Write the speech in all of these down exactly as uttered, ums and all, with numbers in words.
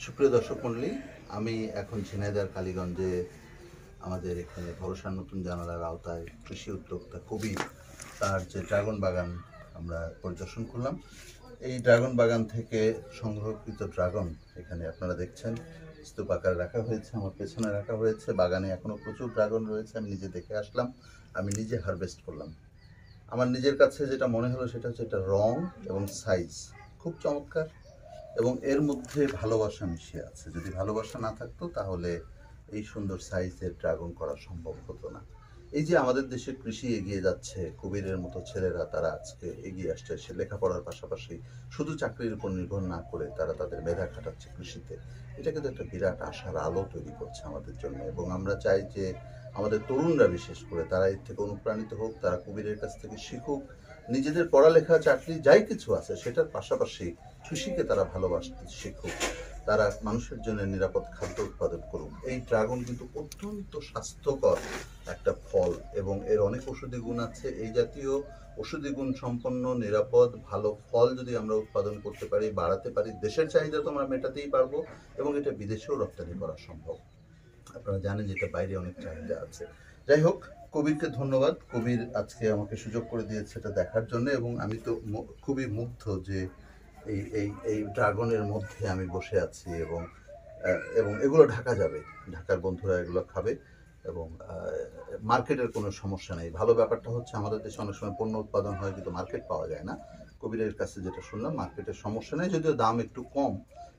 সুপ্রিয় দর্শক মণ্ডলী, আমি এখন ঝিনাইদহ কালীগঞ্জে আমাদের এখানে ভরসার নতুন জানালার আওতায় কৃষি উদ্যোক্তা কবির তার যে ড্রাগন বাগান আমরা পরিদর্শন করলাম। এই ড্রাগন বাগান থেকে সংগ্রহকৃত ড্রাগন এখানে আপনারা দেখছেন স্তূপ আকারে রাখা হয়েছে, আমার পেছনে রাখা হয়েছে। বাগানে এখনও প্রচুর ড্রাগন রয়েছে, আমি নিজে দেখে আসলাম, আমি নিজে হারভেস্ট করলাম। আমার নিজের কাছে যেটা মনে হলো সেটা হচ্ছে এটা রং এবং সাইজ খুব চমৎকার এবং এর মধ্যে ভালোবাসা মিশিয়ে আছে। যদি ভালোবাসা না থাকতো তাহলে এই সুন্দর সাইজের ড্রাগন করা সম্ভব হতো না। এই যে আমাদের দেশে কৃষি এগিয়ে যাচ্ছে, কবিরের মতো ছেলেরা তারা আজকে এগিয়ে আসছে, সে লেখাপড়ার পাশাপাশি শুধু চাকরির উপর নির্ভর না করে তারা তাদের মেধা খাটাচ্ছে কৃষিতে। এটা কিন্তু একটা বিরাট আশার আলো তৈরি করছে আমাদের জন্য এবং আমরা চাই যে আমাদের তরুণরা বিশেষ করে তারা এর থেকে অনুপ্রাণিত হোক, তারা কবিরের কাছ থেকে শিখুক, নিজেদের পড়ালেখা চাকরি যাই কিছু আছে সেটার পাশাপাশি কৃষিকে তারা ভালোবাসতে শিখুক, তারা মানুষের জন্য নিরাপদ খাদ্য উৎপাদন করুক। এই ড্রাগন কিন্তু অত্যন্ত স্বাস্থ্যকর একটা ফল এবং এর অনেক ঔষধি গুণ আছে। এই জাতীয় ঔষধি গুণ সম্পন্ন নিরাপদ ভালো ফল যদি আমরা উৎপাদন করতে পারি, বাড়াতে পারি, দেশের চাহিদা তো আমরা মেটাতেই পারবো এবং এটা বিদেশেও রপ্তানি করা সম্ভব। আপনারা জানেন যে এটা বাইরে অনেক চাহিদা আছে। যাই হোক, কবিরকে ধন্যবাদ। কবির আজকে আমাকে সুযোগ করে দিয়েছে এটা দেখার জন্য এবং আমি তো খুবই মুগ্ধ যে এই এই এই ড্রাগনের মধ্যে আমি বসে আছি এবং এবং এগুলো ঢাকা যাবে, ঢাকার বন্ধুরা এগুলো খাবে এবং মার্কেটের কোনো সমস্যা নেই। ভালো ব্যাপারটা হচ্ছে আমাদের দেশে অনেক সময় পণ্য উৎপাদন হয় কিন্তু মার্কেট পাওয়া যায় না। কবিরের কাছে যেটা শুনলাম মার্কেটের সমস্যা নেই, যদিও দাম একটু কম,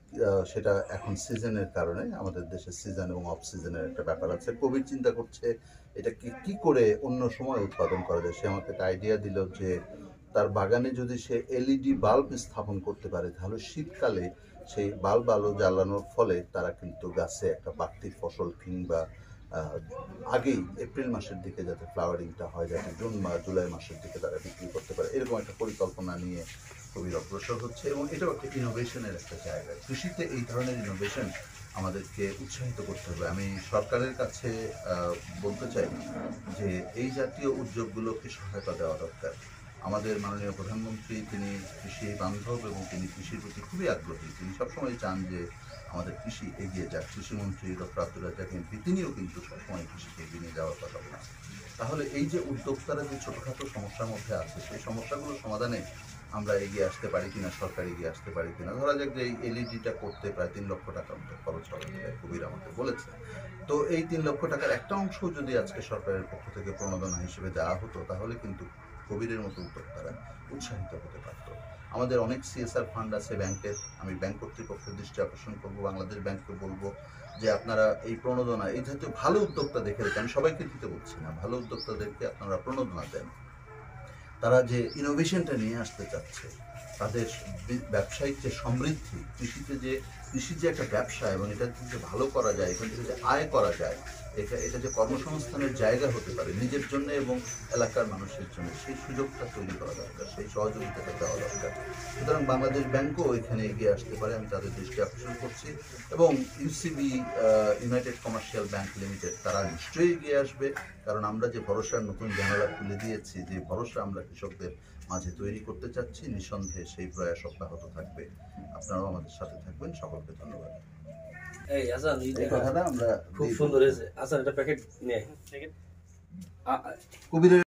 সেটা এখন সিজনের কারণে, আমাদের দেশে সিজন এবং অফ সিজনের একটা ব্যাপার আছে। কবির চিন্তা করছে এটা কি কি করে অন্য সময় উৎপাদন করা যায়। সে আমাকে একটা আইডিয়া দিল যে তার বাগানে যদি সে এলইডি বাল্ব স্থাপন করতে পারে তাহলে শীতকালে সেই বাল্ব আলো জ্বালানোর ফলে তারা কিন্তু গাছে একটা বাড়তি ফসল কিংবা আগেই এপ্রিল মাসের দিকে যাতে ফ্লাওয়ারিংটা হয়, যাতে জুন বা জুলাই মাসের দিকে তারা বিক্রি করতে পারে, এরকম একটা পরিকল্পনা নিয়ে খুবই অগ্রসর হচ্ছে এবং এটাও একটা ইনোভেশনের একটা জায়গা। কৃষিতে এই ধরনের ইনোভেশন আমাদেরকে উৎসাহিত করতে হবে। আমি সরকারের কাছে বলতে চাই যে এই জাতীয় উদ্যোগগুলোকে সহায়তা দেওয়া দরকার। আমাদের মাননীয় প্রধানমন্ত্রী তিনি কৃষি বান্ধব এবং তিনি কৃষির প্রতি খুবই আগ্রহী। তিনি সবসময় চান যে আমাদের কৃষি এগিয়ে যাক। কৃষিমন্ত্রী ডক্টর আব্দুল রাজ্জাক এমপি তিনিও কিন্তু সবসময় কৃষিকে এগিয়ে নিয়ে যাওয়ার কথা বলেন। তাহলে এই যে উদ্যোক্তারা যে ছোটোখাটো সমস্যার মধ্যে আছে সেই সমস্যাগুলো সমাধানে আমরা এগিয়ে আসতে পারি কিনা, সরকার এগিয়ে আসতে পারি কিনা। ধরা যাক যে এই এলইডিটা করতে প্রায় তিন লক্ষ টাকা মতো খরচ হবে বলে কবির আমাকে বলেছে। তো এই তিন লক্ষ টাকার একটা অংশ যদি আজকে সরকারের পক্ষ থেকে প্রণোদনা হিসেবে দেওয়া হতো তাহলে কিন্তু কবিরের মতো উদ্যোক্তারা উৎসাহিত হতে পারত। আমাদের অনেক সিএসআর ফান্ড আছে ব্যাংকের, আমি ব্যাংক কর্তৃপক্ষের দৃষ্টি আকর্ষণ করবো, বাংলাদেশ ব্যাংককে বলবো যে আপনারা এই প্রণোদনা, এই জাতীয় ভালো উদ্যোক্তা দেখে রেখে, আমি সবাইকে দিতে বলছি না, ভালো উদ্যোক্তাদেরকে আপনারা প্রণোদনা দেন। তারা যে ইনোভেশনটা নিয়ে আসতে চাচ্ছে, তাদের ব্যবসায়িক যে সমৃদ্ধি, কৃষিতে যে কৃষি যে একটা ব্যবসা এবং এটা যে ভালো করা যায়, এখান থেকে যে আয় করা যায়, এটা এটা যে কর্মসংস্থানের জায়গা হতে পারে নিজের জন্য এবং এলাকার মানুষের জন্য, সেই সুযোগটা তৈরি করা দরকার, সেই সহযোগিতাটা দেওয়া দরকার। সুতরাং বাংলাদেশ ব্যাংকও এখানে এগিয়ে আসতে পারে, আমি তাদের দৃষ্টি আকর্ষণ করছি এবং UCB United Commercial Bank Limited তারা নিশ্চয়ই এগিয়ে আসবে, কারণ আমরা যে ভরসার নতুন জানালা খুলে দিয়েছি, যে ভরসা আমরা কৃষকদের মাঝে তৈরি করতে চাচ্ছি, নিঃসন্দেহে সেই প্রয়াস অব্যাহত থাকবে। আপনারাও আমাদের সাথে থাকবেন। সকলকে ধন্যবাদ। এই আসান, এই কথাটা আমরা খুব সুন্দর হয়েছে। আসান, এটা প্যাকেট নিয়ে কবিরের